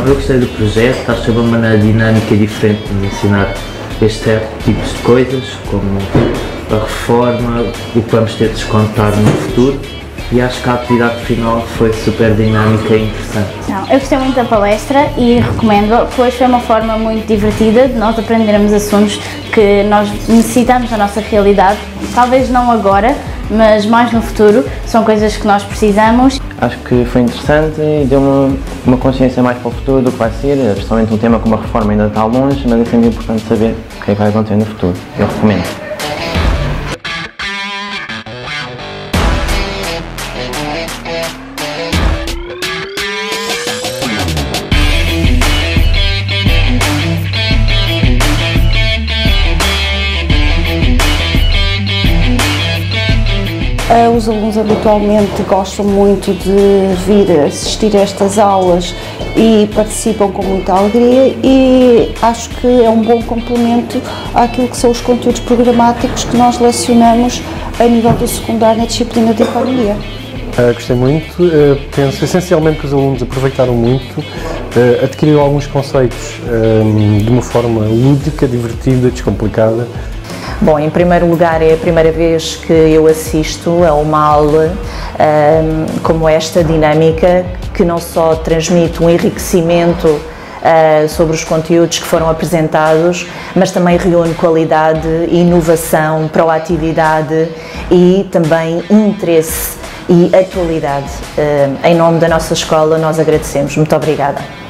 eu gostei do projeto, acho que é uma maneira dinâmica e diferente de ensinar este tipo de coisas, como a reforma, o que vamos ter de descontar no futuro, e acho que a atividade final foi super dinâmica e interessante. Não, eu gostei muito da palestra e recomendo, pois foi uma forma muito divertida de nós aprendermos assuntos que nós necessitamos na nossa realidade, talvez não agora, mas mais no futuro, são coisas que nós precisamos. Acho que foi interessante e deu-me uma consciência mais para o futuro do que vai ser, especialmente um tema como a reforma ainda está longe, mas é sempre importante saber o que é que vai acontecer no futuro. Eu recomendo. Os alunos habitualmente gostam muito de vir assistir a estas aulas e participam com muita alegria, e acho que é um bom complemento àquilo que são os conteúdos programáticos que nós lecionamos a nível do secundário na disciplina de Economia. Gostei muito, penso essencialmente que os alunos aproveitaram muito, adquiriram alguns conceitos de uma forma lúdica, divertida, descomplicada. Bom, em primeiro lugar, é a primeira vez que eu assisto a uma aula como esta, dinâmica, que não só transmite um enriquecimento sobre os conteúdos que foram apresentados, mas também reúne qualidade, inovação, proatividade e também interesse e atualidade. Em nome da nossa escola, nós agradecemos. Muito obrigada.